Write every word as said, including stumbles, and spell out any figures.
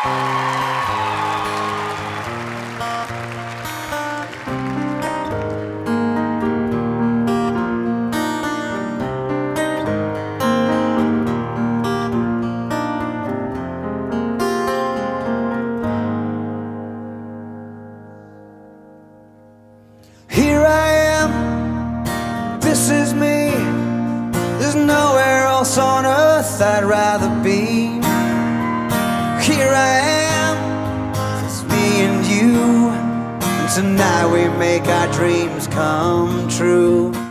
Here I am, this is me. There's nowhere else on earth I'd rather be. Here I am, it's me and you, and tonight we make our dreams come true.